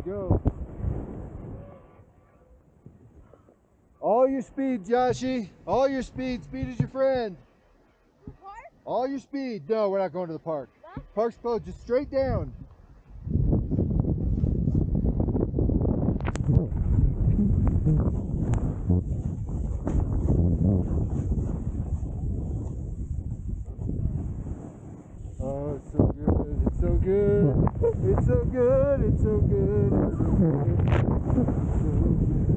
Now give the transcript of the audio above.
go. All your speed, Joshy. All your speed. Speed is your friend. The park? All your speed. No, we're not going to the park. No? Park's closed. Just straight down. Oh, it's so good. It's so good. It's so good. It's so good. It's so good. It's so good.